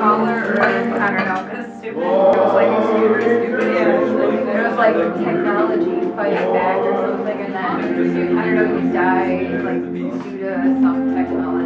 smaller Earth, I don't know, because it was like super stupid. Yeah, there was like technology fighting back or something, and then I don't know, he died like due to some technology.